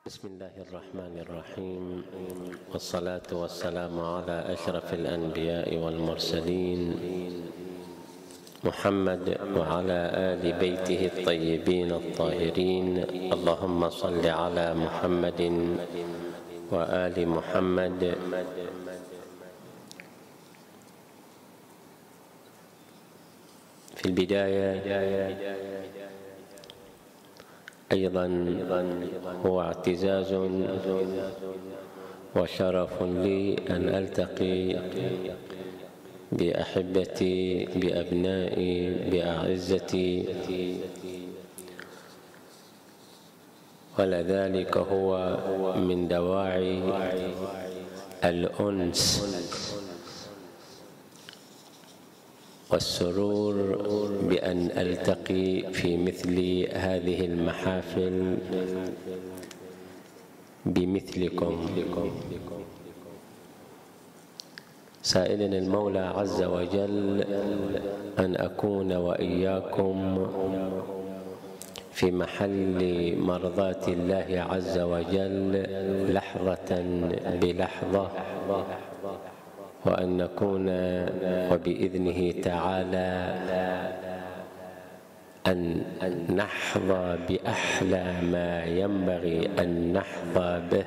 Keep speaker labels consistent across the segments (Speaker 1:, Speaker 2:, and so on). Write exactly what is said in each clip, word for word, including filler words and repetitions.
Speaker 1: بسم الله الرحمن الرحيم، والصلاة والسلام على أشرف الأنبياء والمرسلين محمد وعلى آل بيته الطيبين الطاهرين. اللهم صل على محمد وآل محمد. في البداية أيضا هو اعتزاز وشرف لي أن ألتقي بأحبتي بأبنائي بأعزتي، ولذلك هو من دواعي الأنس والسرور بأن ألتقي في مثل هذه المحافل بمثلكم، سائلا المولى عز وجل أن أكون وإياكم في محل مرضاة الله عز وجل لحظة بلحظة، وأن نكون وبإذنه تعالى أن نحظى بأحلى ما ينبغي أن نحظى به،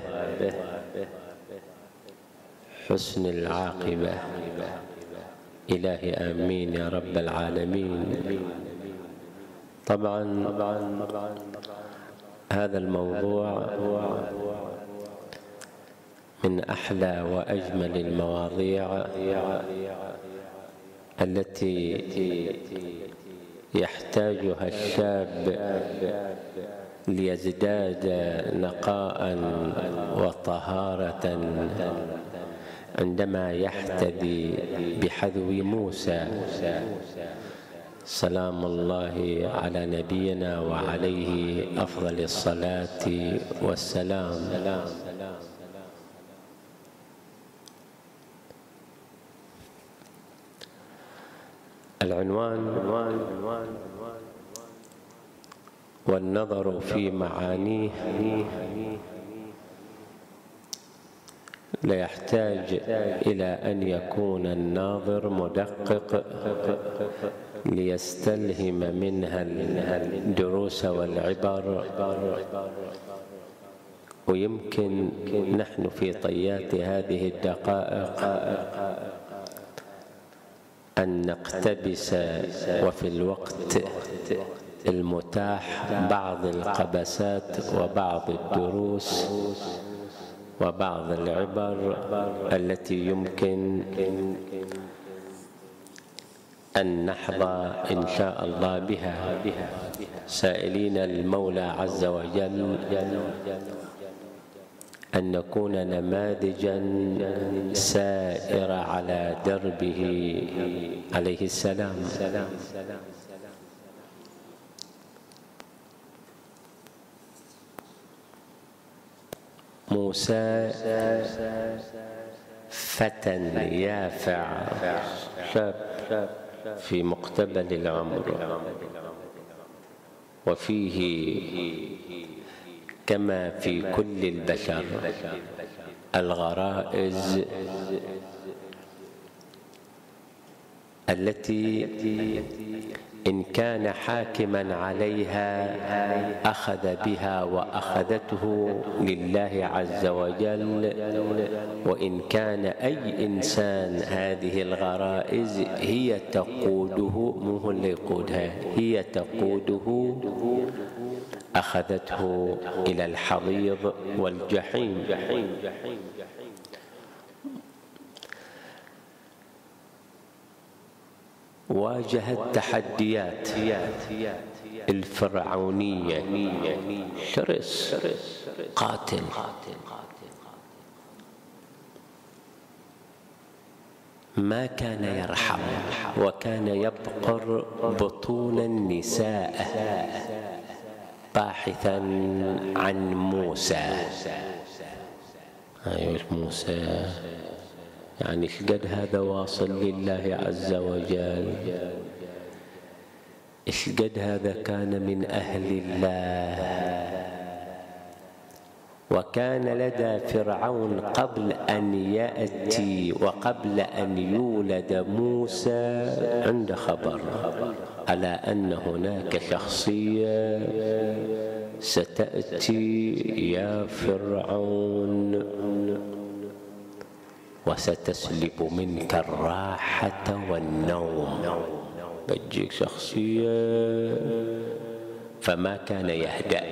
Speaker 1: حسن العاقبة. إلهي آمين يا رب العالمين. طبعا هذا الموضوع من أحلى وأجمل المواضيع التي يحتاجها الشاب ليزداد نقاء وطهارة عندما يحتذي بحذو موسى سلام الله على نبينا وعليه أفضل الصلاة والسلام. العنوان والنظر في معانيه لا يحتاج إلى أن يكون الناظر مدقق ليستلهم منها الدروس والعبر، ويمكن نحن في طيات هذه الدقائق أن نقتبس وفي الوقت المتاح بعض القبسات وبعض الدروس وبعض العبر التي يمكن أن نحظى إن شاء الله بها، سائلين المولى عز وجل أن نكون نماذجا سائرة على دربه عليه السلام. موسى فتى يافع، شاب في مقتبل العمر، وفيه كما في كل البشر الغرائز التي إن كان حاكما عليها أخذ بها وأخذته لله عز وجل، وإن كان أي إنسان هذه الغرائز هي تقوده، مو هو اللي يقودها، هي تقوده، أخذته إلى الحضيض والجحيم. واجه التحديات الفرعونية، شرس قاتل، ما كان يرحم، وكان يبقر بطون النساء باحثا عن موسى. أيوة موسى يعني شقد هذا واصل لله عز وجل، شقد هذا كان من أهل الله، وكان لدى فرعون قبل أن يأتي وقبل أن يولد موسى عند خبر على أن هناك شخصية ستأتي يا فرعون وستسلب منك الراحة والنوم. بتجيك شخصية، فما كان يهدأ،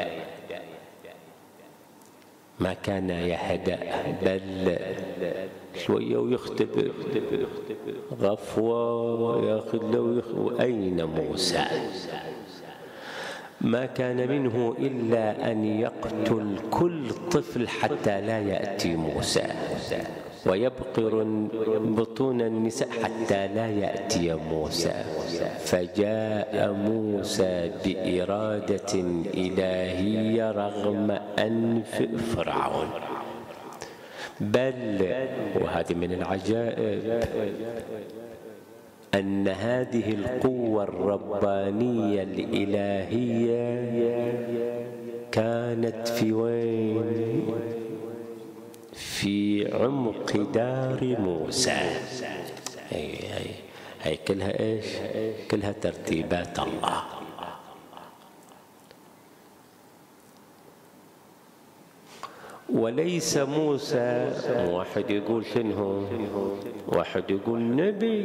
Speaker 1: ما كان يهدأ، بل شوية ويختبر غفوة ياخذ له. أين موسى؟ ما كان منه إلا أن يقتل كل طفل حتى لا يأتي موسى، ويبقر بطون النساء حتى لا يأتي موسى. فجاء موسى بإرادة إلهية رغم أنف فرعون. بل وهذه من العجائب أن هذه القوة الربانية الإلهية كانت في وين؟ في عمق دار موسى. هي هي هي كلها ايش؟ كلها ترتيبات الله. وليس موسى، واحد يقول شنو؟ واحد يقول نبي،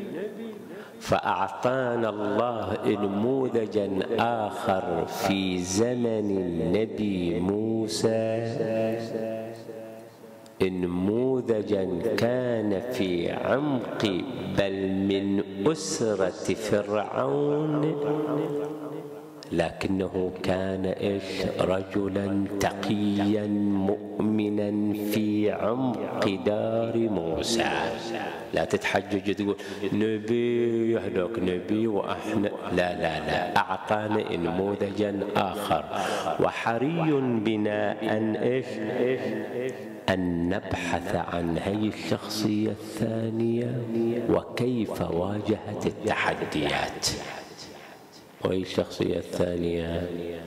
Speaker 1: فأعطانا الله نموذجا آخر في زمن النبي موسى، نموذجا كان في عمق بل من أسرة فرعون، لكنه كان إيش؟ رجلا تقيا مؤمنا في عمق دار موسى. لا تتحجج تقول نبي يهلك نبي وإحنا لا لا لا، أعطانا نموذجا آخر. وحري بنا أن إيش؟ أن نبحث عن هذه الشخصية الثانية وكيف واجهت التحديات. وهي الشخصية الثانية: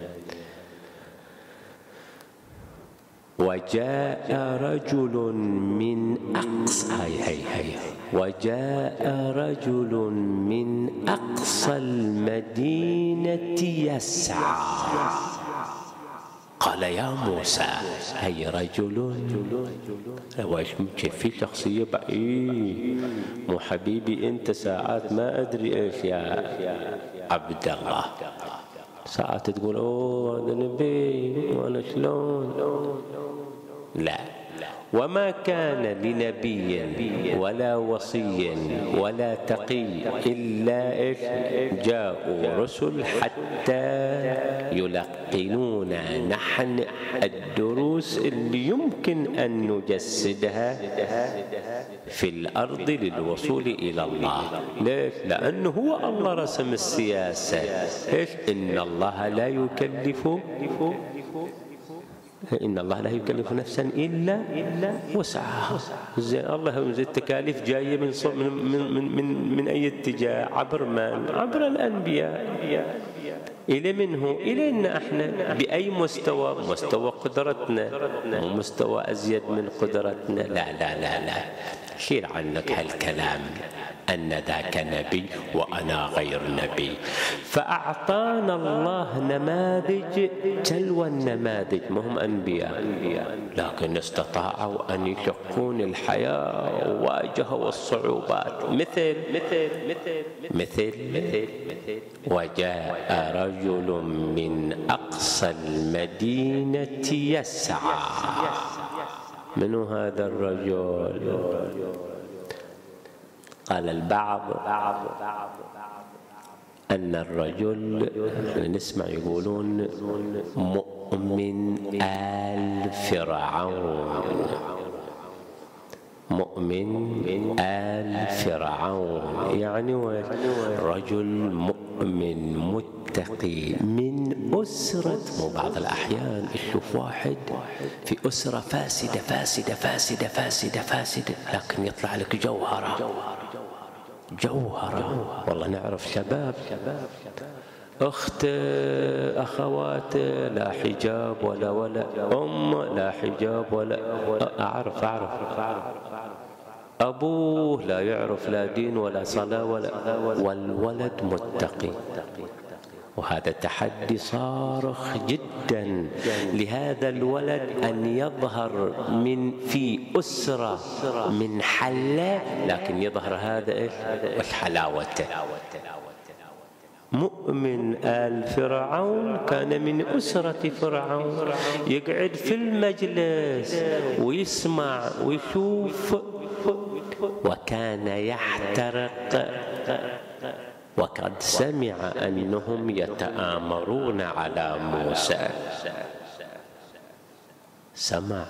Speaker 1: وجاء رجل من أقصى هي هي هي وجاء رجل من أقصى المدينة يسعى. قال يا موسى، هي رجل وايش في شخصية بعيد، مو حبيبي انت ساعات ما ادري ايش يا عبد الله، ساعات تقول اوه هذا نبي وانا شلون. لا، وما كان لنبي ولا وصي ولا تقي إلا إيش؟ جاءوا رسل حتى يلقنونا نحن الدروس اللي يمكن أن نجسدها في الأرض للوصول إلى الله. ليش؟ لأنه هو الله رسم السياسة. إيش؟ إن الله لا يكلف إن الله لا يكلف نفسا إلا وسعها. الله التكاليف جاية من من من من, من أي اتجاه؟ عبر من؟ عبر الأنبياء. إلى منه؟ إلينا احنا. بأي مستوى؟ مستوى قدرتنا، مو مستوى أزيد من قدرتنا. لا لا لا لا، شيل عنك هالكلام أن ذاك نبي وأنا غير نبي. فأعطانا الله نماذج تلو النماذج، ما هم أنبياء لكن استطاعوا أن يشقون الحياة وواجهوا الصعوبات. مثل مثل مثل مثل وجاء رجل من أقصى المدينة يسعى. من هذا الرجل؟ قال البعض أن الرجل، نسمع يقولون مؤمن آل فرعون، مؤمن آل فرعون، يعني رجل مؤمن متقي من أسرة. مو بعض الأحيان تشوف واحد في أسرة فاسدة فاسدة فاسدة فاسدة فاسدة، لكن يطلع لك جوهرة جوهرة. والله نعرف شباب أخت أخوات لا حجاب ولا ولا، أم لا حجاب ولا، أعرف أعرف أبوه لا يعرف لا دين ولا صلاة ولا، والولد متقي. وهذا تحدي صارخ جدا لهذا الولد أن يظهر من في أسرة من حلة، لكن يظهر هذا الحلاوة. مؤمن آل فرعون كان من أسرة فرعون، يقعد في المجلس ويسمع ويشوف، وكان يحترق، وقد سمع أنهم يتآمرون على موسى. سمع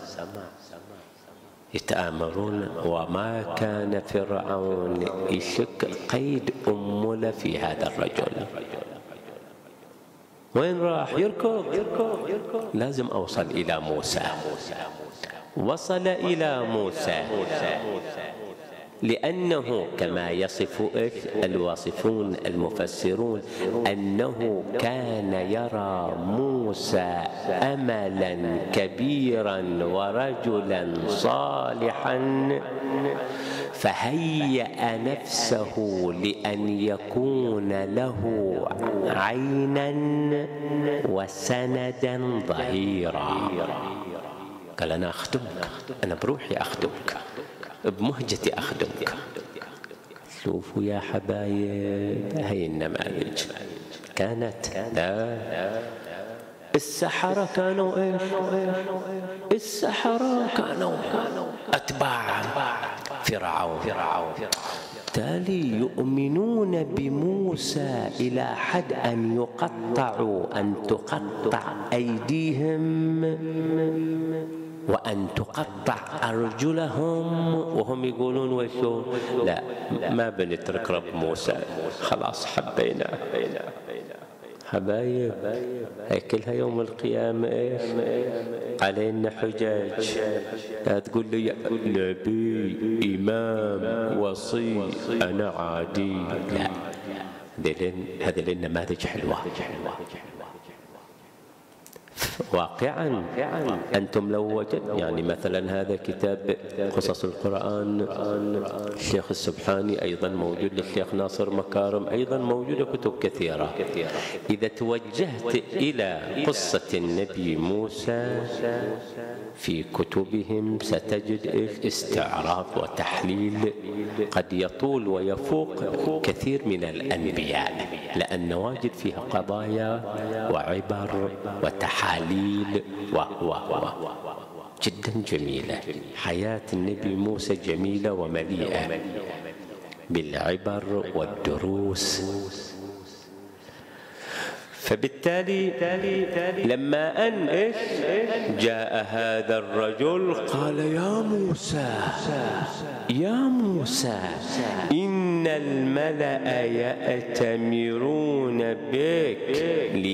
Speaker 1: يتآمرون، وما كان فرعون يشك قيد أمله في هذا الرجل. وين راح؟ يركض، لازم أوصل إلى موسى. وصل إلى موسى لأنه كما يصف الواصفون المفسرون أنه كان يرى موسى أملا كبيرا ورجلا صالحا، فهيأ نفسه لأن يكون له عينا وسندا ظهيرا. قال أنا أخدمك، أنا بروحي أخدمك، بمهجتي أخدمك. شوفوا يا حبايب هاي النماذج كانت. لا، السحرة كانوا ايش؟ السحرة كانوا أتباع فرعون، بالتالي يؤمنون بموسى إلى حد أن يقطعوا، أن تقطع أيديهم وأن تقطع أرجلهم، وهم يقولون وشو؟ لا، ما بنترك رب موسى، خلاص حبينا. حبايب هي كلها يوم القيامة ايش؟ علينا حجج. لا تقول لي نبي إمام وصي أنا عادي، لا، هذه النماذج حلوة. واقعا أنتم لو وجد يعني مثلا هذا كتاب قصص القرآن الشيخ السبحاني، أيضا موجود للشيخ ناصر مكارم، أيضا موجودة كتب كثيرة. إذا توجهت إلى قصة النبي موسى في كتبهم ستجد استعراض وتحليل قد يطول ويفوق كثير من الأنبياء، لأن واجد فيها قضايا وعبر وتحاليل وهو جدا جميلة. حياة النبي موسى جميلة ومليئة بالعبر والدروس. فبالتالي لما أن إيش جاء هذا الرجل قال يا موسى يا موسى إن الملأ يأتمرون بك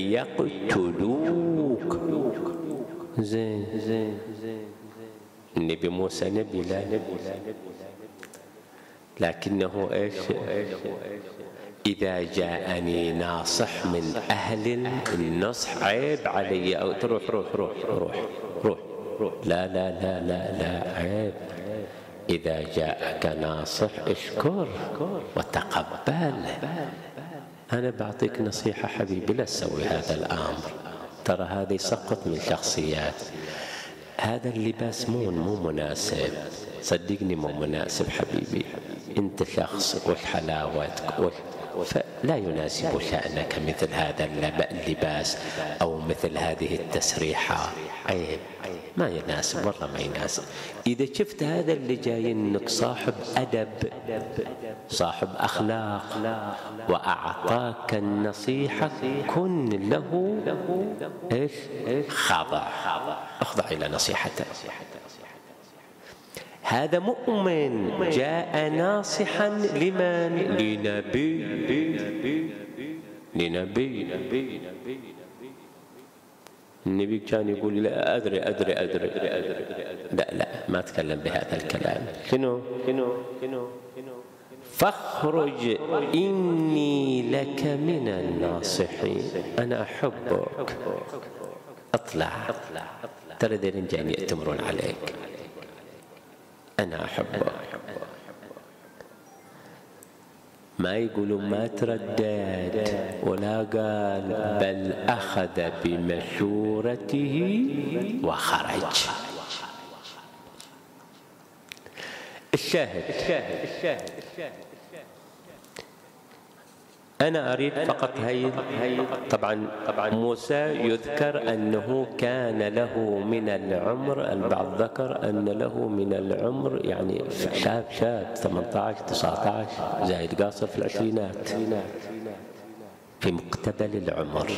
Speaker 1: ليقتلوك. زين زين النبي موسى نبي لا نبي لكنه إيش إذا جاءني ناصح من أهل النصح عيب علي أو تروح روح روح روح روح روح لا لا لا لا لا عيب. إذا جاءك ناصح اشكر وتقبل. أنا بعطيك نصيحة حبيبي، لا تسوي هذا الأمر، ترى هذا يسقط من شخصيات. هذا اللباس مو مو مناسب، صدقني مو مناسب حبيبي، أنت شخص وحلاوتك فلا يناسب شأنك مثل هذا اللباس أو مثل هذه التسريحة، عيب ما يناسب والله ما يناسب. إذا شفت هذا اللي جاي إنك صاحب أدب صاحب أخلاق وأعطاك النصيحة كن له إيش خاضع، اخضع إلى نصيحته. هذا مؤمن جاء ناصحا لمن؟ لنبي لنبي النبي كان يقول لا أدري أدري أدري لا لا ما تكلم بهذا الكلام. شنو شنو شنو فاخرج إني لك من الناصحين. أنا أحبك، اطلع، ترى ذين جايين يأتمرون عليك، أنا أحبك. ما يقولون ما تردد ولا قال، بل أخذ بمشورته وخرج. الشاهد أنا أريد فقط هي طبعا طبعا موسى يذكر أنه كان له من العمر، البعض ذكر أن له من العمر يعني شاب شاب ثمانية عشر تسعة عشر، زايد قاصر في العشرينات، في مقتبل العمر.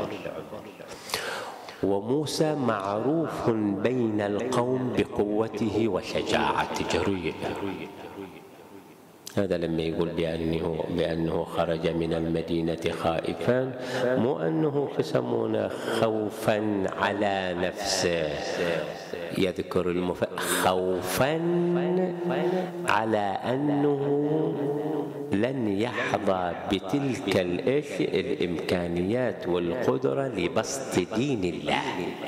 Speaker 1: وموسى معروف بين القوم بقوته وشجاعته، جريء. هذا لما يقول بأنه, بأنه خرج من المدينة خائفا، مو أنه يسمونه خوفا على نفسه، يذكر المف... خوفا على أنه لن يحظى بتلك الإيش الإمكانيات والقدرة لبسط دين الله.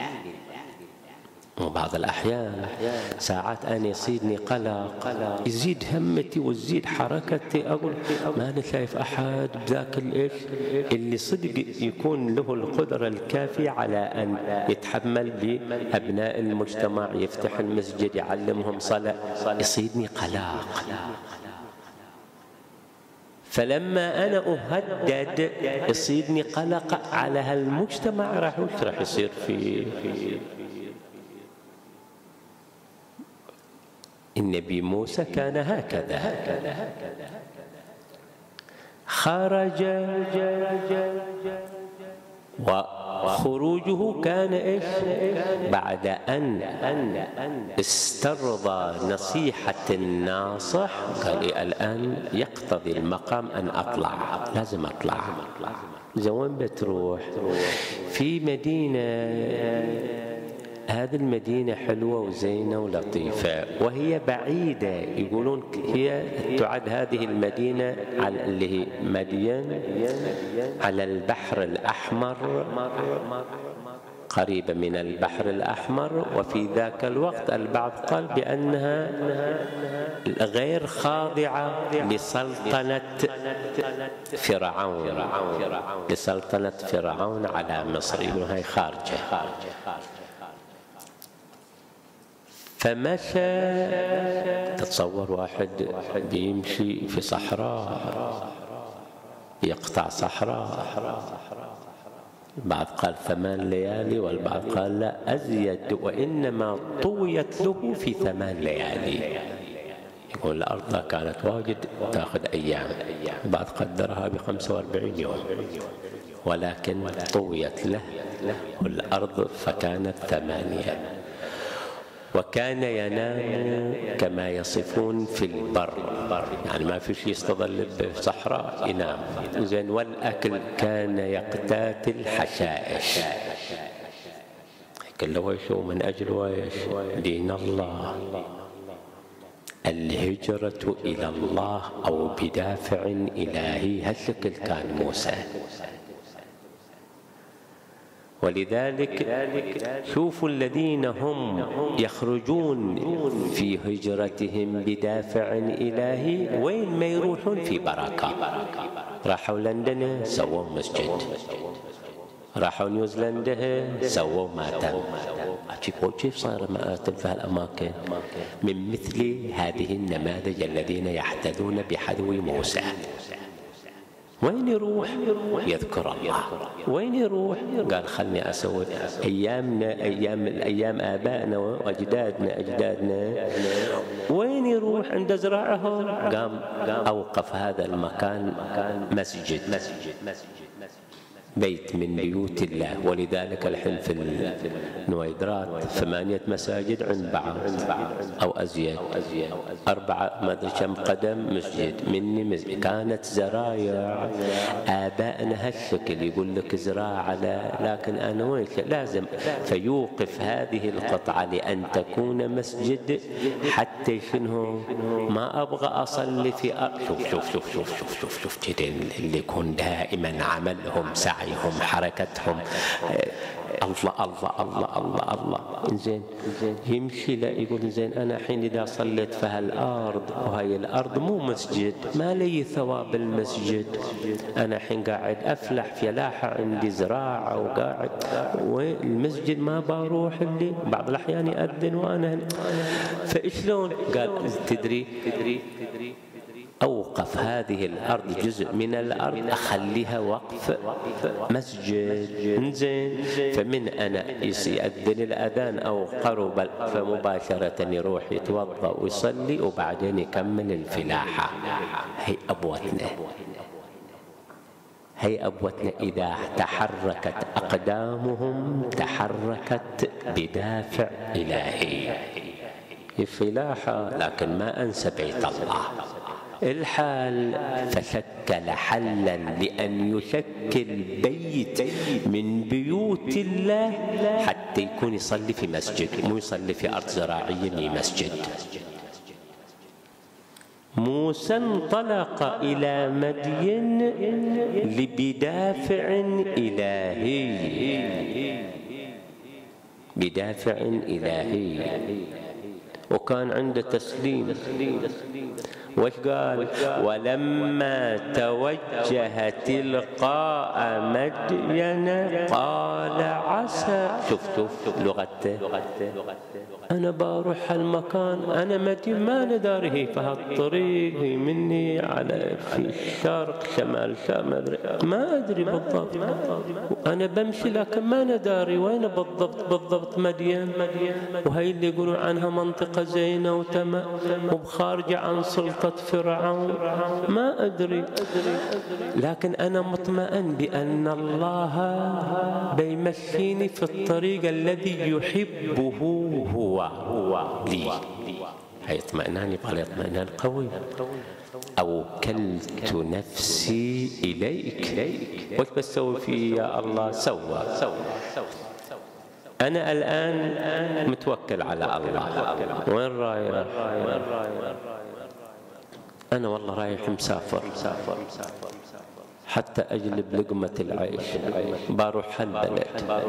Speaker 1: وبعض الأحيان ساعات أنا يصيدني قلق، يزيد همتي وتزيد حركتي، أقول ما أنا شايف أحد بذاك الإيش اللي صدق يكون له القدرة الكافية على أن يتحمل بأبناء المجتمع، يفتح المسجد، يعلمهم صلاة، يصيدني قلق. فلما أنا أهدد يصيدني قلق على هالمجتمع، راح وش راح يصير في النبي موسى؟ كان هكذا، خرج وخروجه كان إيش؟ بعد أن استرضى نصيحة الناصح، قال الآن يقتضي المقام أن أطلع، لازم أطلع. زين بتروح في مدينة، هذه المدينة حلوة وزينة ولطيفة وهي بعيدة، يقولون هي تعد هذه المدينة على اللي هي مدين على البحر الأحمر، قريبة من البحر الأحمر. وفي ذاك الوقت البعض قال بأنها غير خاضعة لسلطنة فرعون، لسلطنة فرعون على مصر، يقولون هاي خارجة. فمشى، تتصور واحد بيمشي في صحراء، يقطع صحراء، البعض قال ثمان ليالي والبعض قال لا أزيد، وإنما طويت له في ثمان ليالي. يقول الأرض كانت واجد تأخذ أيام، البعض قدرها بخمسة وأربعين يوم، ولكن طويت له الأرض فكانت ثمانية. وكان ينام كما يصفون في البر، يعني ما في شيء يستظل بصحراء، ينام زين. والأكل كان يقتات الحشائش، كله ويش من أجل ويش دين الله، الهجرة إلى الله أو بدافع إلهي. هالشكل كان موسى. ولذلك شوفوا الذين هم يخرجون في هجرتهم بدافع إلهي وين ما يروحون في بركة. راحوا لندن سووا مسجد، راحوا نيوزيلندا سووا ماتم. كيف صار مآتم في هالأماكن؟ من مثل هذه النماذج الذين يحتذون بحذو موسى. وين يروح؟ يذكر الله. وين يروح؟ قال خلني أسوي أيامنا، أيام الأيام آبائنا وأجدادنا أجدادنا. وين يروح؟ عند زراعهم قام أوقف هذا المكان مسجد. بيت من بيوت الله. ولذلك الحين في النويدرات ثمانية مساجد عند بعض أو أزيد، أربعة ما أدري كم قدم مسجد مني مسجد. كانت زرايع آبائنا هالشكل، يقول لك زراعة لا، لكن أنا وين لازم فيوقف هذه القطعة لأن تكون مسجد حتى شنو ما أبغى أصلي في أرض. شوف شوف شوف شوف شوف شوف شوف كذا اللي يكون دائما عملهم سعيهم حركتهم الله الله الله الله الله. زين يمشي لا يقول زين أنا الحين إذا صليت في هالأرض وهي الأرض مو مسجد ما لي ثواب المسجد، أنا الحين قاعد أفلح فلاحة عندي زراعة وقاعد والمسجد ما بروح اللي بعض الأحيان يأذن وأنا هنا. فإشلون؟ قال تدري تدري تدري أوقف هذه الأرض جزء من الأرض أخليها وقف مسجد. زين فمن أنا يأذن الأذان أو قرب فمباشرة يروح يتوضأ ويصلي وبعدين يكمل الفلاحة. هي أبوتنا هي أبوتنا إذا تحركت أقدامهم تحركت بدافع إلهي الفلاحة. لكن ما أنسى بيت الله الحال فشكل حلا لأن يشكل بيت من بيوت الله حتى يكون يصلي في مسجد، مو يصلي في أرض زراعية مي مسجد. موسى انطلق إلى مدين لبدافع إلهي، بدافع إلهي، وكان عنده تسليم. وش قال؟ ولما توجه تلقاء مدين قال عسى. شفتوا لغته؟ أنا بروح هالمكان، أنا مدين ما نداره في هالطريق هي مني على في الشرق شمال شمال ما أدري بالضبط، أنا بمشي لكن ما نداري وين بالضبط بالضبط مدين. وهي اللي يقولون عنها منطقة زينة وتمام وبخارجة عن سلطة فرعون ما أدري، لكن أنا مطمئن بأن الله بيمشيني في الطريق الذي يحبه هو هو لي. هي اطمئنان، يبغى اطمئنان قوي. أوكلت نفسي إليك. وش بسوي فيه يا الله؟ سوى. أنا الآن متوكل على الله. وين رايح؟ أنا والله رايح مسافر حتى أجلب لقمة العيش، بروح هالبلد.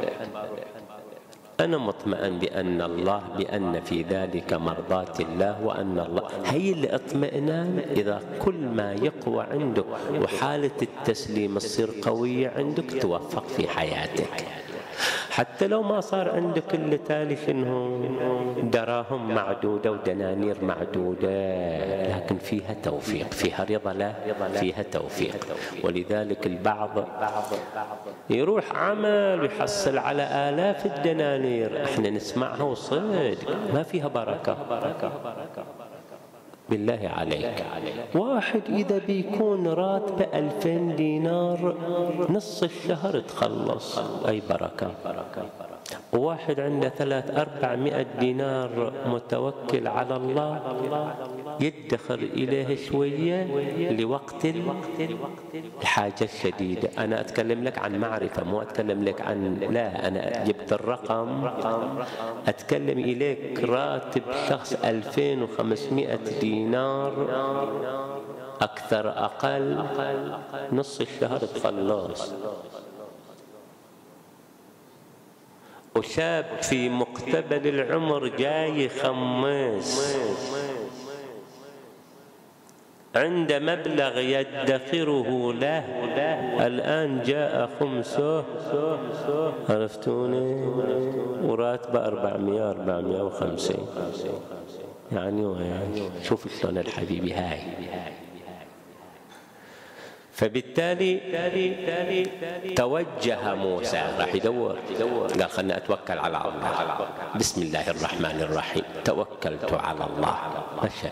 Speaker 1: أنا مطمئن بأن الله بأن في ذلك مرضاة الله وأن الله هي الاطمئنان. إذا كل ما يقوى عندك وحالة التسليم تصير قوية عندك توفق في حياتك. حتى لو ما صار عندك اللي تالي شنو دراهم معدودة ودنانير معدودة، لكن فيها توفيق، فيها رضا له، فيها توفيق. ولذلك البعض يروح عمل ويحصل على آلاف الدنانير، احنا نسمعها وصدق ما فيها بركة. بالله عليك، واحد إذا بيكون راتبه ألفين دينار نص الشهر تخلص، أي بركة. وواحد عنده ثلاث أربعمائة دينار متوكل على الله يدخر إليه شوية لوقت الحاجة الشديدة. أنا أتكلم لك عن معرفة، مو أتكلم لك عن لا، أنا جبت الرقم أتكلم إليك. راتب شخص ألفين وخمسمائة دينار أكثر أقل نص الشهر تخلص. وشاب في مقتبل العمر جاي خميس عند مبلغ يدخره له، الآن جاء خمسه، عرفتوني؟ وراتبه أربعمائة أربعمائة وخمسين. يعني وين؟ شوف شلون الحبيبي هاي. فبالتالي توجه موسى راح يدور، قال خلنا أتوكل على الله. بسم الله الرحمن الرحيم، توكلت على الله. مشى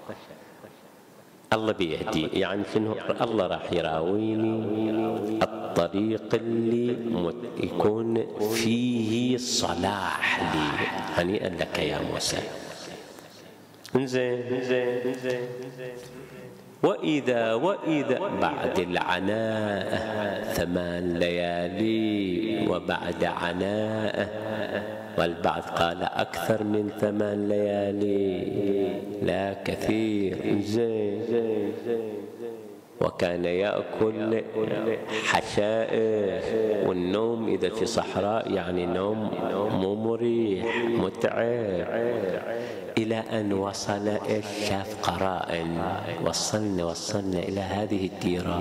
Speaker 1: الله بيهدي، يعني شنو؟ الله راح يراويني الطريق اللي يكون فيه صلاح لي. هنيئا لك يا موسى. انزين انزين وإذا وإذا بعد العناء ثمان ليالي وبعد عناء، والبعض قال أكثر من ثمان ليالي لا كثير. زين وكان يأكل حشائش، والنوم إذا في صحراء يعني نوم مو مريح متعب، إلى أن وصل إيش؟ شاف قرائن. وصلنا وصلنا إلى هذه الديرة،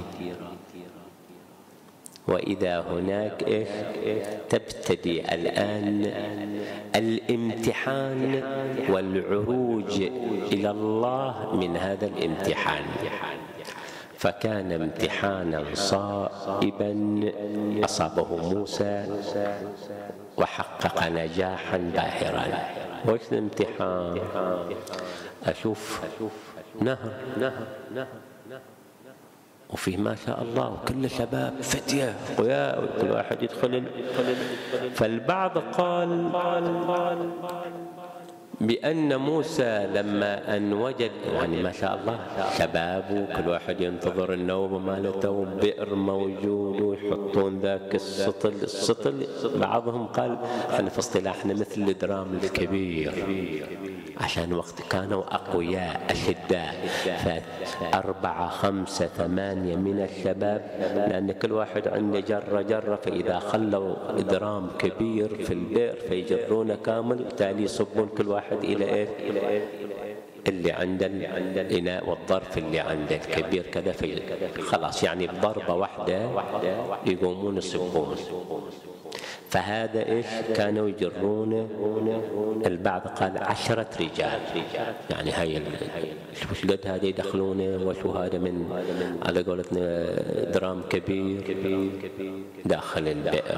Speaker 1: وإذا هناك إيش؟ تبتدي الآن الامتحان والعروج إلى الله من هذا الامتحان. فكان امتحانا صائبا أصابه موسى وحقق نجاحا باهرا. وش الامتحان؟ أشوف نهر نهر نهر وفيه ما شاء الله كل شباب فتية أقوياء، كل واحد يدخل. فالبعض قال بأن موسى لما أن وجد يعني ما شاء الله شباب وكل واحد ينتظر النوبة مالته، بئر موجود ويحطون ذاك السطل. السطل بعضهم قال احنا في اصطلاحنا مثل الدرام الكبير، عشان وقت كانوا أقوياء أشداء، فأربعة خمسة ثمانية من الشباب، لأن كل واحد عنده جرة جرة، فإذا خلوا درام كبير في البئر فيجرونه كامل، بالتالي يصبون كل واحد إلى إيه؟ اللي عنده الإناء والظرف اللي عنده الكبير كذا، في خلاص يعني بضربة واحدة يقومون يصبون. فهذا إيش كانوا يجرون؟ البعض قال عشرة رجال، يعني هاي وش قد هذا يدخلونه، وشو هذا من على قولتنا درام كبير داخل البئر.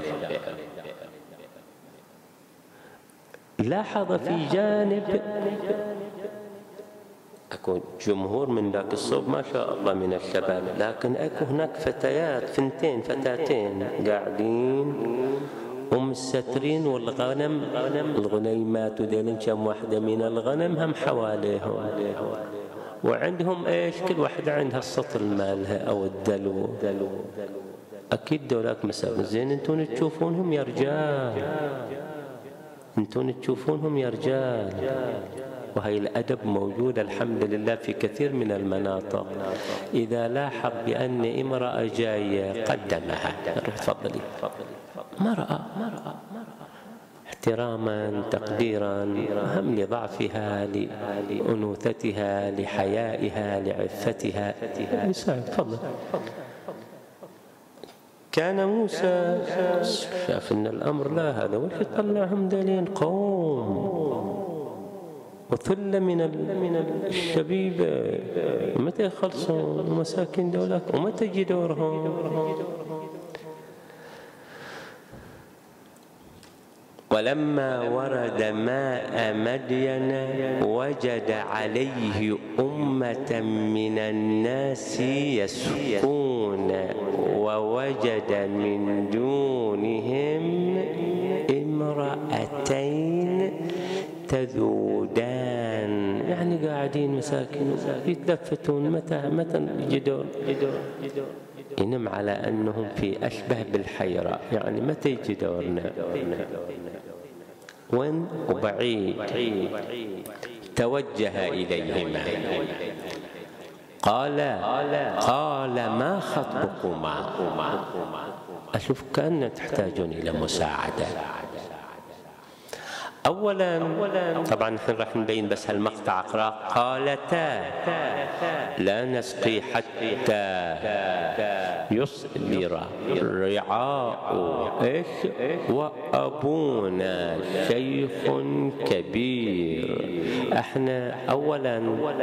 Speaker 1: لاحظ في جانب أكو جمهور من ذاك الصوب ما شاء الله من الشباب، لكن أكو هناك فتيات ثنتين فتاتين قاعدين ومستترين، والغنم الغنيمات ودين كم واحدة من الغنم هم حواليهم، وعندهم ايش؟ كل واحدة عندها السطل مالها أو الدلو. أكيد دولاك مساوي. زين انتون تشوفونهم يا رجال، انتون تشوفونهم يا رجال. وهي الأدب موجودة الحمد لله في كثير من المناطق. إذا لاحظ بأن امرأة جاية قدمها، روح تفضلي، مرأة احتراما تقديرا، هم لضعفها لأنوثتها لحيائها لعفتها، يساعد. تفضل. كان موسى شاف ان الامر لا، هذا وش يطلعهم دليل قوم وثلة من من الشبيبة، متى يخلصون مساكين دولاك ومتى يجي دورهم؟ ولما ورد ماء مدين وجد عليه أمة من الناس يسقون ووجد من دونهم امرأتين تذودان، يعني قاعدين مساكين يتلفتون متى متى يجي دور. ينم على أنهم في أشبه بالحيرة، يعني متى يجي دورنا؟ وين؟ وبعيد. توجه إليهما قال قال ما خطبكما؟ أشوف كأن تحتاجون إلى مساعدة. أولا طبعا نحن راح نبين بس هالمقطع أقرأ. قالتا لا نسقي حتى يصدر الرعاء إيش وأبونا شيخ كبير. احنا أولا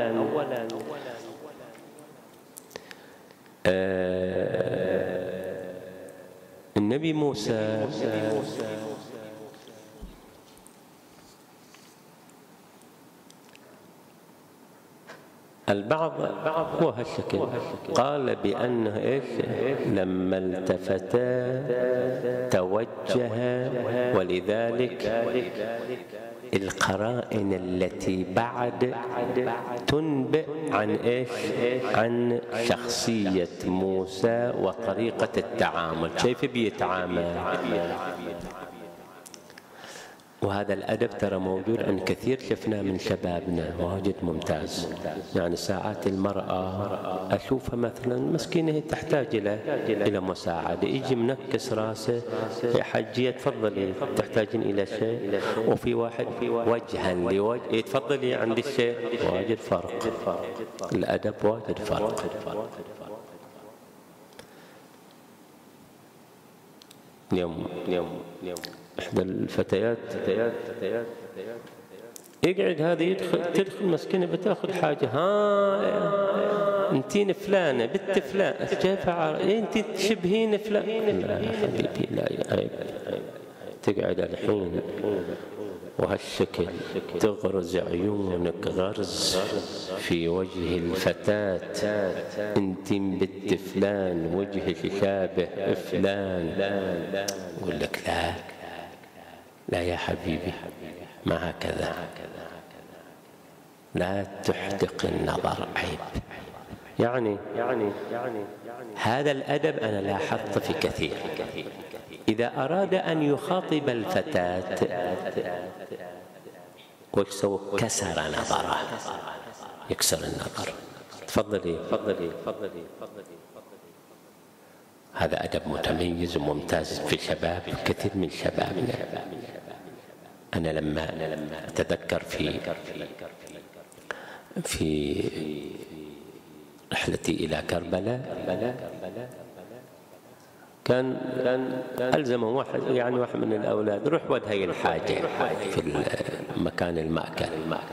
Speaker 1: آه النبي موسى البعض هو هالشكل، قال بأنه إيش؟ لما التفتا توجه، ولذلك القرائن التي بعد تنبئ عن إيش؟ عن شخصية موسى وطريقة التعامل، كيف بيتعامل. وهذا الأدب ترى موجود عند كثير، شفناه من شبابنا واجد ممتاز. يعني ساعات المرأة أشوفها مثلا مسكينة تحتاج إلى إلى مساعدة، يجي منكس راسه، يا حجية تفضلي تحتاجين إلى شيء، وفي واحد وجها لوجه تفضلي عندي الشيء. واجد فرق، الأدب واجد فرق. اليوم اليوم اليوم إحدى الفتيات يقعد هذا يدخل تدخل مسكينة بتاخذ حاجة، ها انتين فلانة بنت فلان، كيف انت تشبهين فلان؟ لا يا حبيبي لا يا عيب، تقعد الحين وهالشكل تغرز عيونك غرز في وجه الفتاة، انت بنت فلان وجهك شابه فلان، يقول لك لا لا يا حبيبي ما هكذا، لا تحدق النظر، عيب. يعني يعني هذا الأدب أنا لاحظت في كثير، إذا أراد أن يخاطب الفتاة وش سوى؟ كسر نظره، يكسر النظر، تفضلي تفضلي تفضلي تفضلي. هذا أدب متميز وممتاز في شباب كثير من شبابنا. أنا لما أتذكر في في رحلتي إلى كربلاء كان ألزم واحد يعني واحد من الأولاد روح ود هي الحاجة في المكان المأكل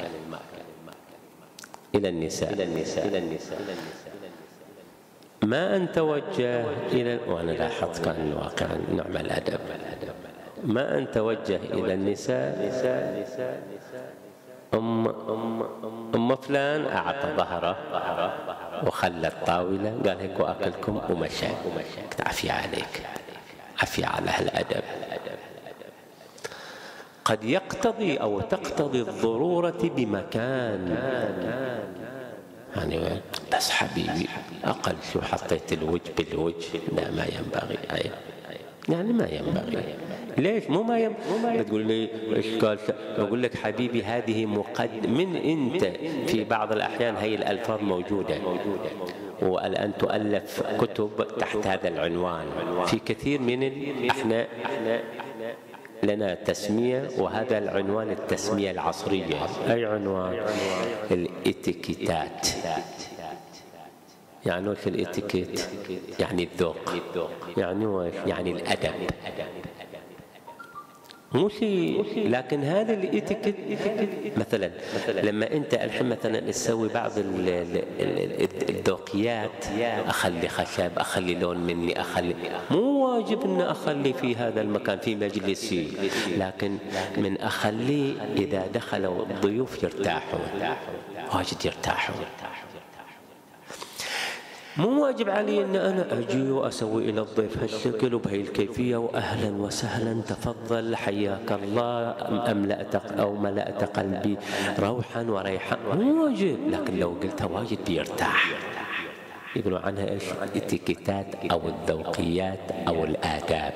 Speaker 1: إلى النساء إلى النساء إلى النساء ما أن توجه إلى، وأنا لاحظت كان واقعا نعم الأدب، ما أن توجه إلى النساء أم أم أم فلان أعطى ظهره وخلى الطاولة، قال هيك وأكلكم ومشى. عفية عليك، عفية على هالأدب. قد يقتضي أو تقتضي الضرورة بمكان، يعني بس حبيبي أقل شو حطيت الوجه بالوجه، لا ما ينبغي، يعني ما ينبغي. ليش مو ما ينبغي؟ تقول لي ايش قال؟ بقول لك حبيبي هذه مقدم من انت، في بعض الاحيان هي الالفاظ موجوده والان تؤلف كتب تحت هذا العنوان. في كثير من احنا لنا تسميه، وهذا العنوان التسميه العصريه. اي عنوان؟ الاتيكيتات. يعني وش الاتيكيت؟ يعني الذوق، يعني وش؟ يعني الادب، مو شيء. لكن هذا الاتيكيت مثلا لما انت الحين مثلا تسوي بعض الذوقيات، اخلي خشب، اخلي لون مني، اخلي، مو واجب ان اخلي في هذا المكان في مجلسي، لكن من اخليه اذا دخلوا الضيوف يرتاحون، واجد يرتاحون. مو واجب علي ان انا اجي واسوي الى الضيف هالشكل وبهي الكيفيه واهلا وسهلا تفضل حياك الله املأت او ملأت قلبي روحا وريحا، مو واجب. لكن لو قلتها واجد بيرتاح. يقولوا عنها ايش؟ الاتيكيتات او الذوقيات او الآداب.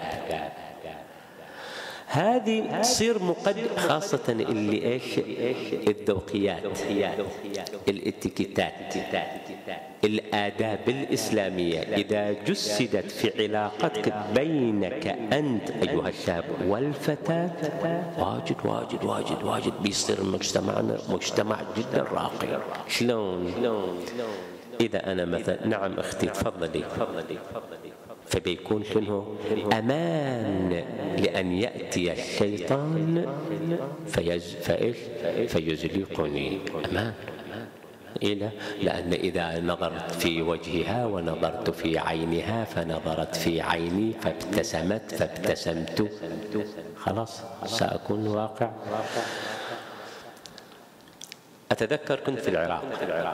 Speaker 1: هذه تصير مقدم، خاصة اللي ايش؟ الذوقيات، الاتيكيتات، الآداب الإسلامية إذا جسدت في علاقتك بينك أنت أيها الشاب والفتاة، واجد واجد واجد واجد بيصير مجتمعنا مجتمع جدا راقي. شلون؟ إذا أنا مثلا نعم أختي تفضلي، فبيكون شنو؟ أمان لأن يأتي الشيطان فيز فإيش؟ فيزلقني. أمان إلى، لأن إذا نظرت في وجهها ونظرت في عينها فنظرت في عيني فابتسمت فابتسمت، خلاص سأكون واقع. أتذكر كنت في العراق،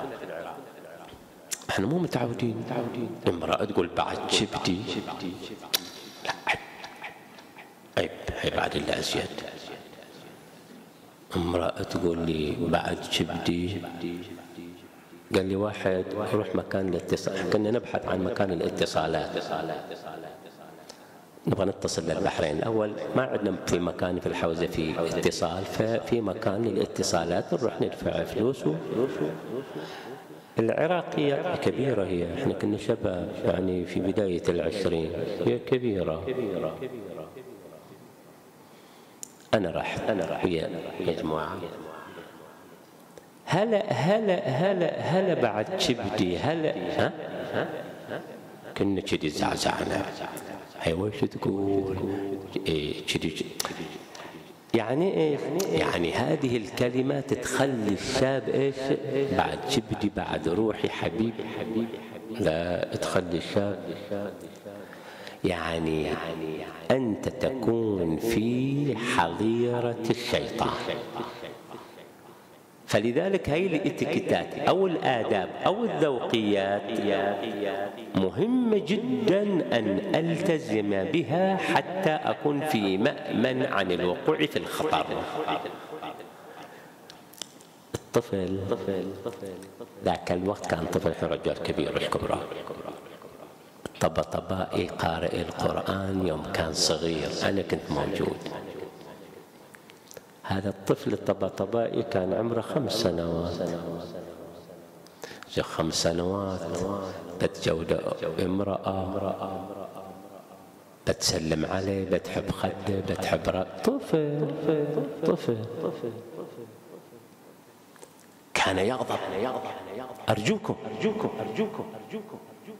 Speaker 1: احنا مو متعودين امرأة تقول بعد شبدي، لا عيب، عيب بعد الله أزيد. امرأة تقول لي بعد شبدي، قال لي واحد روح مكان الاتصال، كنا نبحث عن مكان الاتصالات، نبغى نتصل للبحرين. الأول ما عندنا في مكان في الحوزة في اتصال، ففي مكان للاتصالات نروح ندفع فلوس. العراقية كبيرة هي، احنا كنا شباب يعني في بداية العشرين، هي كبيرة. أنا رحت أنا رحت ويا مجموعة، هلا هلا هلا هلا بعد شبدي هلا ها ها كنا كذي زعزعنا، هي وش تقول؟ إيه كذي يعني ايش؟ يعني هذه الكلمات تخلي الشاب ايش؟ بعد شبدي بعد روحي حبيبي حبيبي، لا تخلي الشاب يعني أنت تكون في حظيرة الشيطان. فلذلك هي الاتيكيتات أو الآداب أو الذوقيات مهمة جدا أن ألتزم بها حتى أكون في مأمن عن الوقوع في الخطر. الطفل ذاك الوقت كان طفل رجل كبير مش كبرى، طبطبائي قارئ القرآن يوم كان صغير، أنا كنت موجود. هذا الطفل الطبطبائي كان عمره خمس سنوات، خمس سنوات بتجود امرأة، بتسلم عليه، بتحب خده، بتحب رأ... طفل طفل كان يغضب. أرجوكم أرجوكم أرجوكم أرجوكم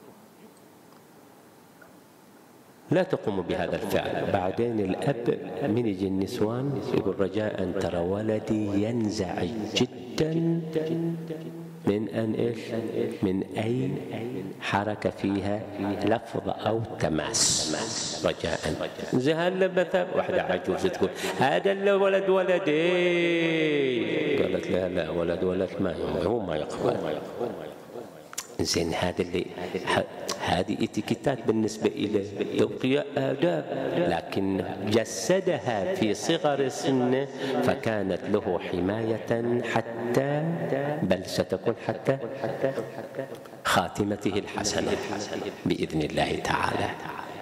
Speaker 1: لا تقوموا بهذا الفعل. بعدين الأب من يجي النسوان يقول رجاء ترى ولدي ينزعج جدا من أن إيش؟ من أي حركة فيها لفظ أو تماس، رجاء. زي هلا مثلا واحدة عجوز تقول هذا الولد ولدي، قالت لها لا ولد ولد ما هو ما يقبل. زين هذا اللي هذه اتيكيتات بالنسبة إلى ذوقية آداب، لكن جسدها في صغر سنه فكانت له حماية حتى بل ستكون حتى خاتمته الحسنة بإذن الله تعالى.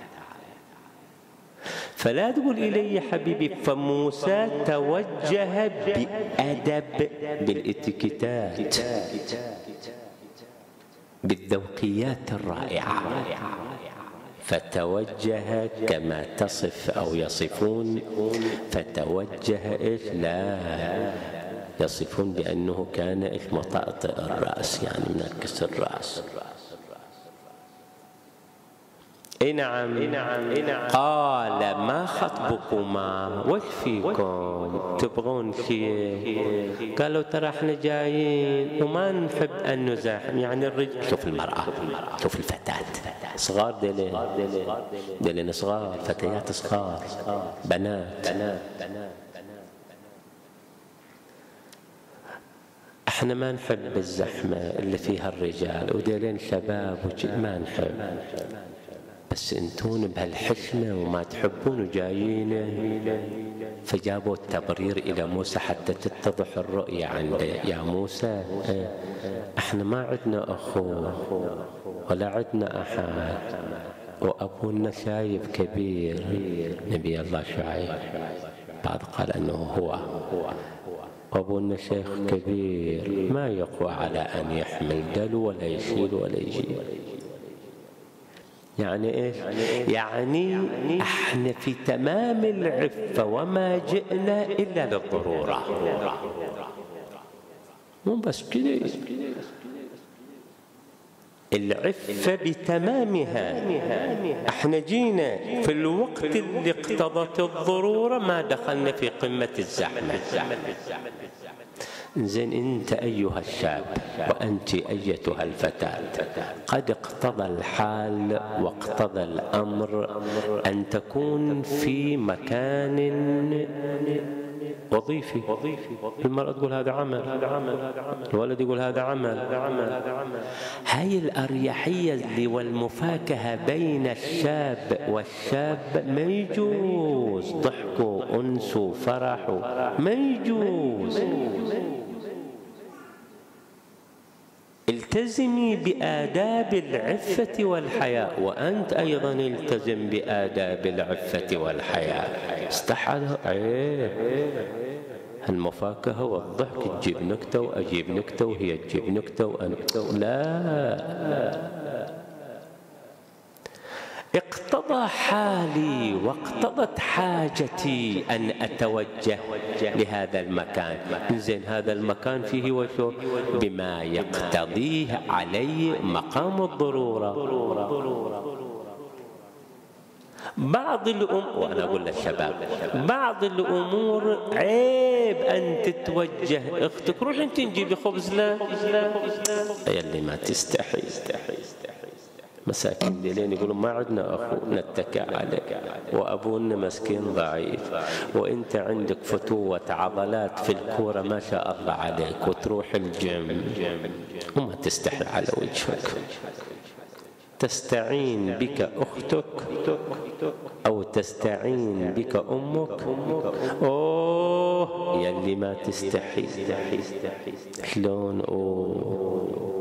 Speaker 1: فلا تقول إلي يا حبيبي. فموسى توجه بأدب بالاتيكيتات بالذوقيات الرائعة، فتوجه كما تصف أو يصفون، فتوجه إيش؟ لا يصفون بأنه كان إيش؟ مطأطئ الرأس، يعني منكس الرأس. اي نعم اي نعم اي نعم. قال ما خطبكما؟ وش فيكم؟ تبغون شيء؟ قالوا ترى احنا جايين وما نحب ان نزاحم، يعني الرجل. شوف المرأة، شوف الفتاة صغار، دلين دلين صغار، فتيات صغار، بنات. احنا ما نحب الزحمة اللي فيها الرجال، ودلين شباب ما نحب، بس انتون بهالحشمة وما تحبون وجايين. فجابوا التبرير إلى موسى حتى تتضح الرؤية عنده. يا موسى احنا ما عندنا أخو ولا عندنا أحد، وأبونا شايب كبير نبي الله شعيب، بعض قال أنه هو، وأبونا شيخ كبير ما يقوى على أن يحمل دلو ولا يشيل ولا يجيب. يعني إيش؟ يعني احنا في تمام العفة وما جئنا إلا للضرورة، مو بس كذا. العفة بتمامها، احنا جينا في الوقت اللي اقتضت الضرورة، ما دخلنا في قمة الزحمة. زين انت ايها الشاب وانت ايتها الفتاة، قد اقتضى الحال واقتضى الامر ان تكون في مكان وظيفي. المرأة تقول هذا عمل، الولد يقول هذا عمل. هاي الأريحية اللي والمفاكهة بين الشاب والشاب ما يجوز. ضحكوا أنسوا فرحوا ما يجوز. التزمي بآداب العفة والحياء، وأنت أيضا التزم بآداب العفة والحياء. استحى عيب. المفاكهة والضحك تجيب نكتة وأجيب نكتة وهي تجيب نكتة وأنا لا. اقتضى حالي واقتضت حاجتي أن أتوجه لهذا المكان. زين هذا المكان فيه وشو بما يقتضيه علي مقام الضرورة. بعض الأمور، وأنا أقول للشباب بعض الأمور عيب أن تتوجه أختك روح أنت نجيبي خبز. لا يلي ما تستحي. مساكين ديلين يقولون ما عندنا أخو نتكى عليه، وأبونا مسكين ضعيف، وأنت عندك فتوة عضلات في الكورة ما شاء الله عليك، وتروح الجيم وما تستحي على وجهك. تستعين بك أختك أو تستعين بك أمك. أوه يلي ما تستحي شلون. أوه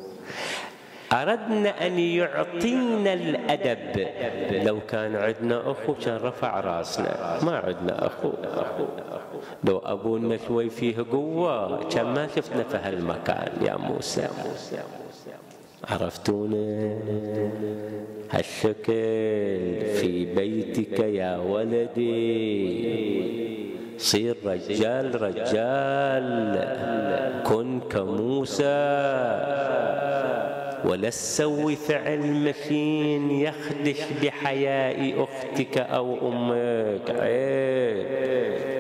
Speaker 1: أردنا أن يعطينا الأدب. لو كان عندنا أخو كان رفع راسنا. ما عندنا أخو. لو أبونا شوي فيه قوة كان ما شفنا في هالمكان يا موسى. عرفتونا هالشكل في بيتك يا ولدي. صير رجال رجال، كن كموسى، ولا تسوي فعل مشين يخدش بحياء أختك أو أمك. عيب.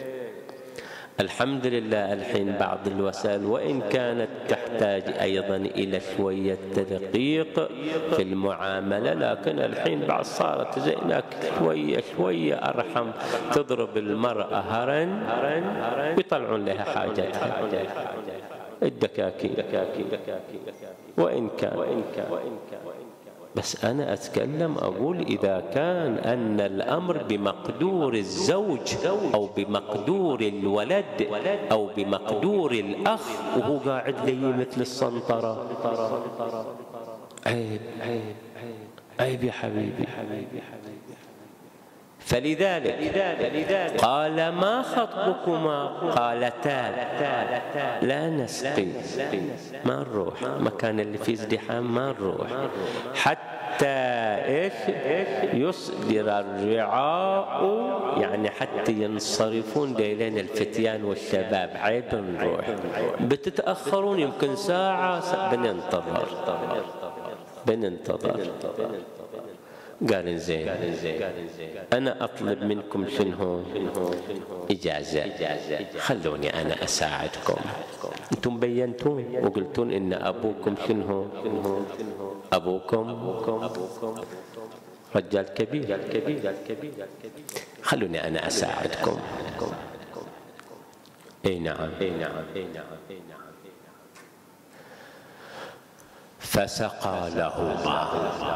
Speaker 1: الحمد لله الحين بعض الوسائل وإن كانت تحتاج أيضا إلى شوية تدقيق في المعاملة، لكن الحين بعد صارت زينك شوية شوية أرحم. تضرب المرأة هرن ويطلعون لها حاجتها. الدكاكين وإن كان. بس أنا أتكلم أقول إذا كان أن الأمر بمقدور الزوج أو بمقدور الولد أو بمقدور الأخ وهو قاعد لي مثل السنطرة، عيب عيب عيب يا حبيبي. فلذلك قال ما خطبكما؟ قالتا لا نسقي. ما نروح مكان اللي فيه ازدحام، ما نروح حتى ايش يصدر الرعاء، يعني حتى ينصرفون ليلين الفتيان والشباب. عيب نروح. بتتأخرون يمكن ساعة، بننتظر بننتظر قال زين أنا أطلب منكم شنو؟ إجازة. خلوني أنا أساعدكم. أنتم بينتون وقلتون إن أبوكم شنو؟ أبوكم رجال كبير. خلوني أنا أساعدكم. أي نعم. فسقى لهما.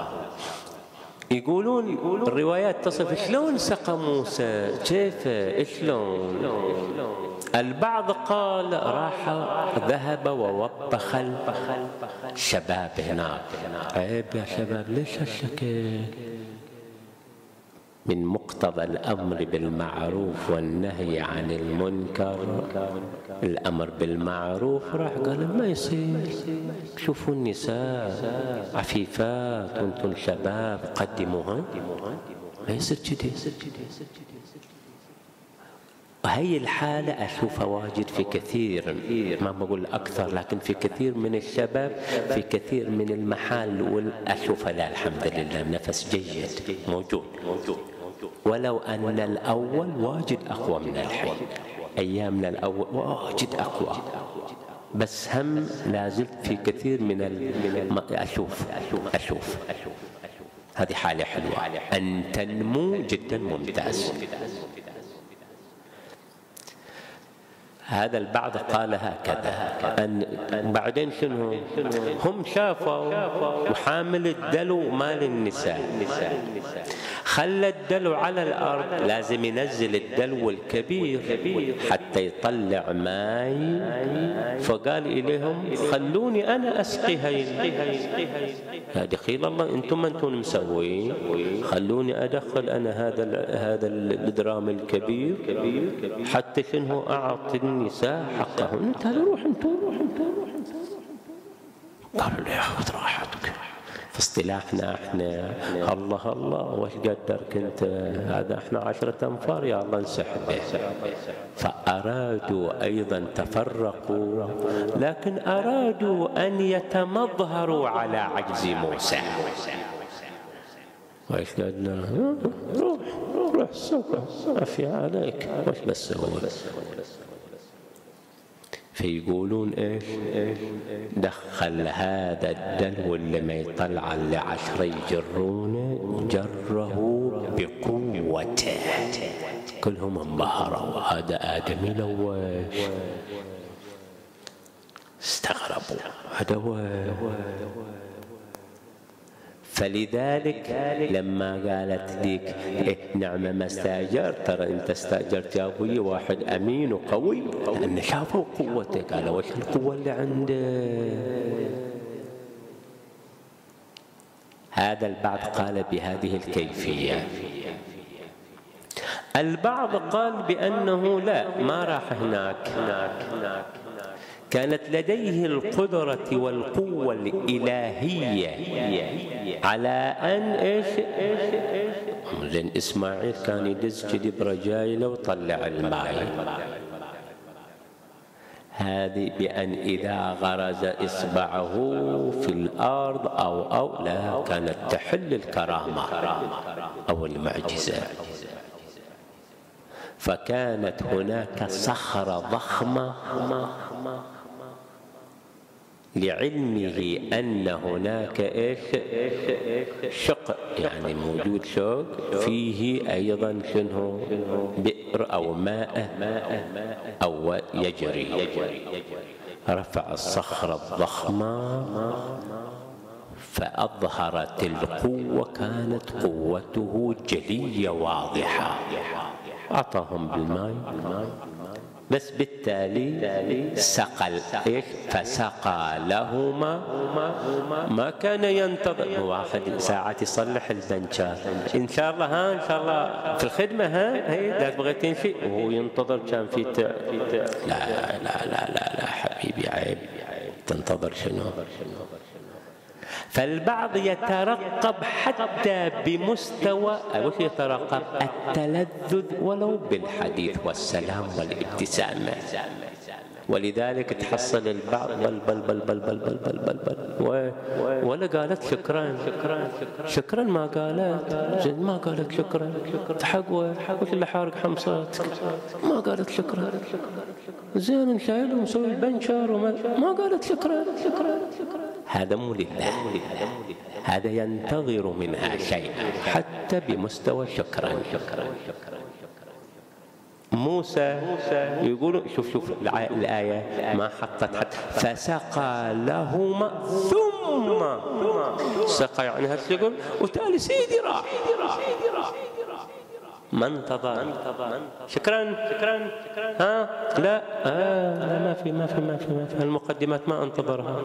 Speaker 1: يقولون الروايات تصف شلون سقى موسى، كيف شلون. البعض قال راح ذهب ووبخ الشباب هناك. عيب يا شباب ليش هالشكل؟ من مقتضى الأمر بالمعروف والنهي عن المنكر الأمر بالمعروف. راح قال ما يصير، شوفوا النساء عفيفات وانتم شباب قدموها، ما يصير كذي. وهي الحالة أشوفها واجد في كثير، ما بقول أكثر، لكن في كثير من الشباب في كثير من المحال أشوفها. لا الحمد لله نفس جيد موجود، ولو أن الأول واجد أقوى من الحين. أيامنا الأول واجد أقوى، بس هم لازلت في كثير من الم... أشوف أشوف هذه حالة حلوة. أن تنمو جدا ممتاز. هذا البعض قال هكذا، أن بعدين شنو هم شافوا وحامل الدلو مال النساء، خلى الدلو على الأرض، لازم ينزل الدلو الكبير حتى يطلع ماي، فقال إليهم خلوني أنا أسقي هين. يا دخيل الله، أنتم ما أنتم مسوين، خلوني أدخل أنا هذا هذا الدرام الكبير حتى شنو أعطي النساء حقهم. أنت روح أنتم روح أنتم روح قالوا لي خذ راحتك. في اصطلاحنا احنا الله الله وش قدرك انت، هذا احنا عشرة انفار يا الله نسحبه. فارادوا ايضا تفرقوا، لكن ارادوا ان يتمظهروا على عجز موسى. وش قلنا روح روح سوق ما في عليك، وش بس هو. فيقولون ايش؟ دخل هذا الدلو اللي ما يطلع الا عشرة يجرونه، جره بقوته، كلهم انبهروا. هذا آدمي لو استغربوا، هذا هو. فلذلك لما قالت ليك إيه نعم ما استاجرت، ترى انت استاجرت يا ابوي واحد امين وقوي، لان شافوا قوتك. قال وش القوه اللي عنده؟ هذا البعض قال بهذه الكيفيه. البعض قال بانه لا، ما راح هناك، كانت لديه القدرة والقوة الإلهية على أن إيش زين إسماعيل كان يدز كذي برجايله وطلع الماء، هذه بأن إذا غرز إصبعه في الأرض أو أو لا كانت تحل الكرامة أو المعجزة. فكانت هناك صخرة ضخمة لعلمه أن هناك إيش شق، يعني موجود شق فيه أيضا شنو بئر أو ماء أو يجري. رفع الصخرة الضخمة فأظهرت القوة، كانت قوته جلية واضحة، أعطاهم بالماء بس بالتالي سقى ايش؟ فسقى لهما. ما كان ينتظر واحد ساعات يصلح البنشات، ان شاء الله ها ان شاء الله في الخدمه ها هي لا تبغى شيء، وهو ينتظر كان في تعب. لا لا لا لا لا حبيبي عيب، تنتظر شنو؟ فالبعض يترقب حتى بمستوى وش يترقب؟ التلذذ ولو بالحديث والسلام والابتسامة. ولذلك تحصل البعض بل بل بل بل بل بل بل بل بل ولا قالت شكرا شكرا ما قالت زين ما قالت شكرا تحقوى وش اللي حارق حمصاتك ما قالت شكرا زين نشايله ونسوي البنشر وما ما قالت شكرا شكرا هذا مو لله، هذا ينتظر منها شيئا حتى بمستوى شكرا شكرا موسى يقول شوف شوف الآية ما حطت حتى فسقى لهما ثم سقى يعني هالشغل وتالي سيدي راح ما انتظر شكرا شكرا ها لا آه ما في ما في ما في ما في المقدمات ما انتظرها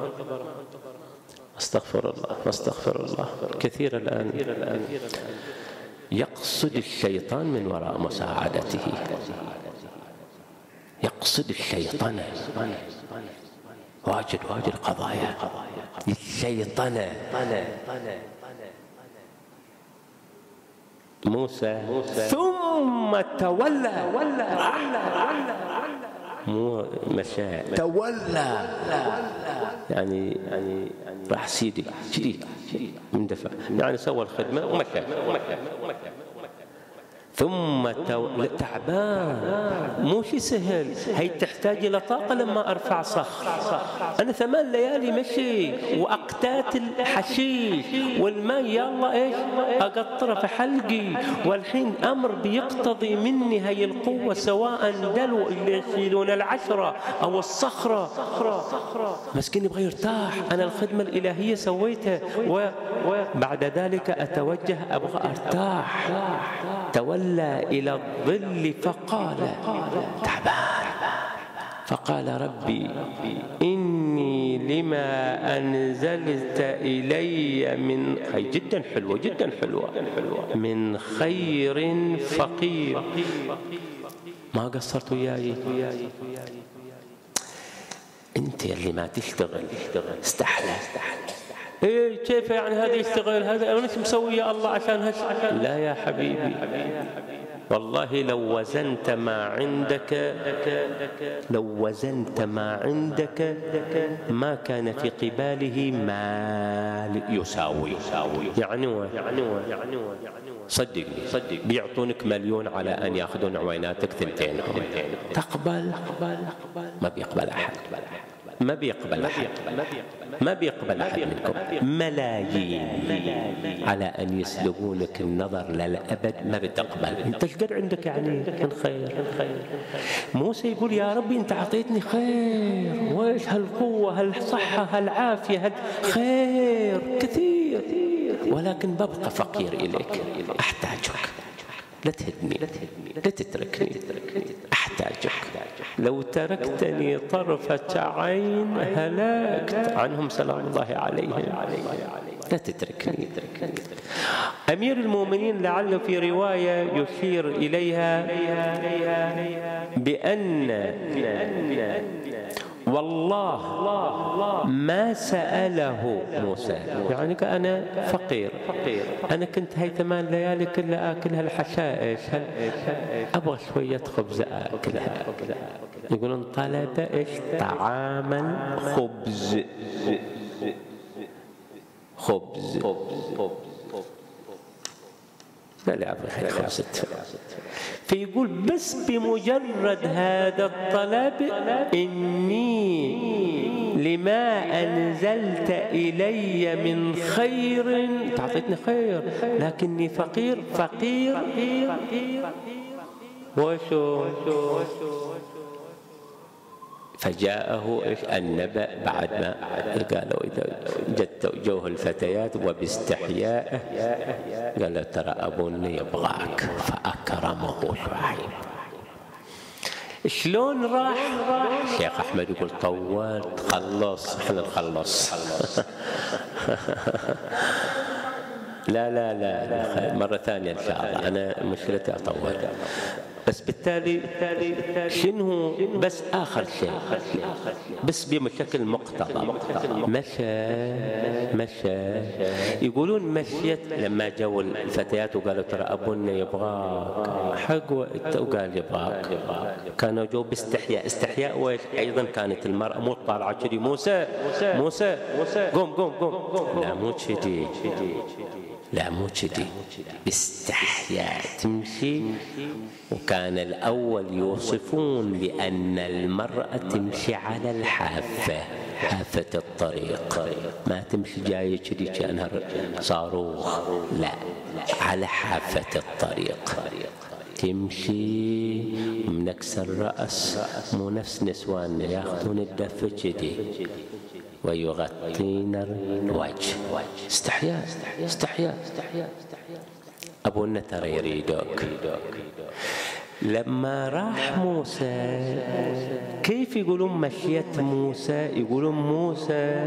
Speaker 1: استغفر الله استغفر الله كثير الآن يقصد الشيطان من وراء مساعدته، يقصد الشيطان واجد واجد قضايا الشيطان. موسى ثم تولى مو مشى تولى يعني يعني راح سيدي سيدي مندفع يعني سوى الخدمة ومشى ثم تو... تعبان، مو شي سهل، هي تحتاج إلى طاقة. لما أرفع صخر أنا ثمان ليالي مشي وأقتات الحشيش والماء يا الله إيش أقطره في حلقي، والحين أمر بيقتضي مني هي القوة، سواء دلو اللي يشيلون العشرة أو الصخرة. مسكين يبغى يرتاح، أنا الخدمة الإلهية سويتها وبعد ذلك أتوجه أبغى أرتاح. تولى إلى الظل فقال تعبان، فقال ربي إني لما أنزلت إلي من خير، جدا حلوة جدا حلوة، من خير فقير. ما قصرت وياي، أنت اللي ما تشتغل استحلى. إيه كيف يعني هذا يشتغل، هذا أنا مش مسوي يا الله عشان هش. لا يا حبيبي، والله لو وزنت ما عندك، لو وزنت ما عندك ما كان في قباله مال يساوي. يعني هو صدقني صدق بيعطونك مليون على أن يأخذون عويناتك ثنتين، تقبل؟ ما بيقبل أحد، ما بيقبل أحد، ما بيقبل أحد منكم. ملايين على أن يسلبونك النظر للأبد، ما بتقبل. أنت ايش قد عندك يعني من خير؟ موسى يقول يا ربي أنت أعطيتني خير، وإيش هالقوة هالصحة هالعافية خير كثير، ولكن ببقى فقير إليك، أحتاجك، لا تهدني، لا تتركني، أحتاجك. لو تركتني طرفة عين هلكت. عنهم سلام الله عليهم. لا تتركني. أمير المؤمنين لعله في رواية يشير إليها بأن والله ما سأله موسى، يعني أنا فقير، أنا كنت هاي ثمان ليالي كلها آكلها الحشائش، أبغى شوية خبز آكلها. يقولون طلب إيش؟ طعاما خبز خبز لا لا أبغى خبز. فيقول بس بمجرد هذا الطلب إني لما أنزلت إلي من خير، تعطيتني خير لكني فقير فقير. وشو فجاءه النبأ بعد ما قالوا إذا جت جوه الفتيات وباستحياء قال له ترى أبونا يبغاك، فأكرمه شوي. شلون راح؟ الشيخ أحمد يقول طولت، خلص احنا نخلص. لا لا لا مرة ثانية إن شاء الله، أنا مشكلتي أطول. بس بالتالي شنو بس آخر شيء بس بشكل مقتضى مشى مشى. يقولون مشيت لما جو الفتيات وقالوا ترى أبونا يبغاك حق وقال يبغاك، كانوا جو باستحياء. استحياء وإيش أيضا كانت المرأة مو طالعة كذي موسى موسى قوم قوم قوم، لا مو كذي، لا مو كذي، باستحياء تمشي. وكان الأول يوصفون بأن المرأة تمشي على الحافة، حافة الطريق، ما تمشي جاية كذي كأنها صاروخ، لا على حافة الطريق تمشي منكسر الرأس، مو نفس نسواننا ياخذون الدفة كذي ويغطين الوجه. استحياء استحياء. أبونا ترى يريدك. لما راح موسى كيف يقولون مشيت موسى؟ يقولون موسى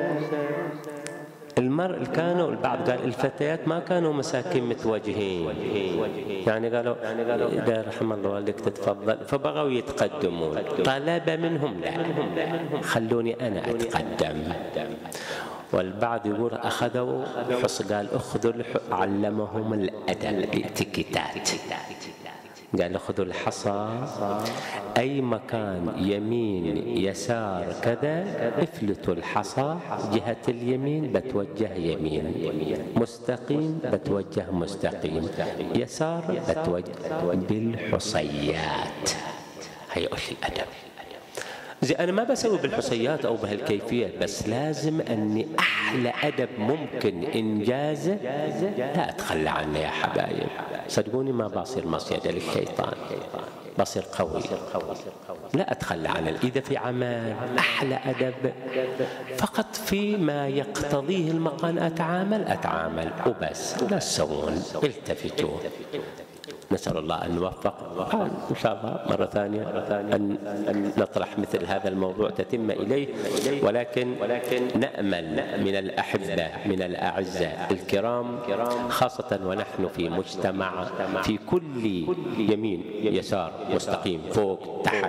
Speaker 1: المرء كانوا البعض قال الفتيات ما كانوا مساكين متوجهين، يعني قالوا إذا رحم الله والدك تتفضل، فبغوا يتقدمون. طلب منهم لا خلوني أنا أتقدم. والبعض يقول أخذوا حص، قال أخذوا علمهم الأدب الاتيكيتات، قال خذوا الحصى أي مكان يمين يسار كذا، افلتوا الحصى جهة اليمين بتوجه يمين، مستقيم بتوجه مستقيم، يسار بتوجه بالحصيات. هي أش الأدب. زي أنا ما بسوي بالحصيات أو بهالكيفية، بس لازم أني أحلى أدب ممكن إنجازه لا أتخلى عنه يا حبايب. صدقوني ما بصير مصيدة للشيطان، بصير قوي، لا أتخلى عنه. إذا في عمل أحلى أدب فقط فيما يقتضيه المقام أتعامل أتعامل وبس، لا تسوون التفتوا. نسأل الله أن نوفق إن شاء الله مرة ثانية أن, أن نطرح مثل هذا الموضوع تتم إليه، ولكن نأمل من الأحبة من الأعزاء الكرام خاصة ونحن في مجتمع في كل يمين يسار مستقيم فوق تحت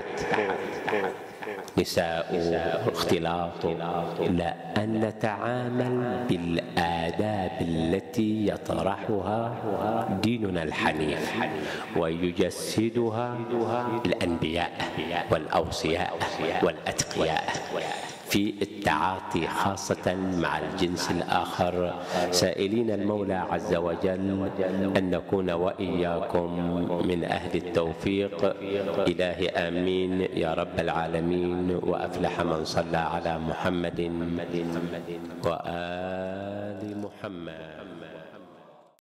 Speaker 1: نساء اختلاط، لا أن نتعامل بالآداب التي يطرحها ديننا الحنيف ويجسدها الأنبياء والأوصياء والأتقياء في التعاطي خاصة مع الجنس الآخر، سائلين المولى عز وجل أن نكون وإياكم من أهل التوفيق. إلهي آمين يا رب العالمين. وأفلح من صلى على محمد وآل محمد.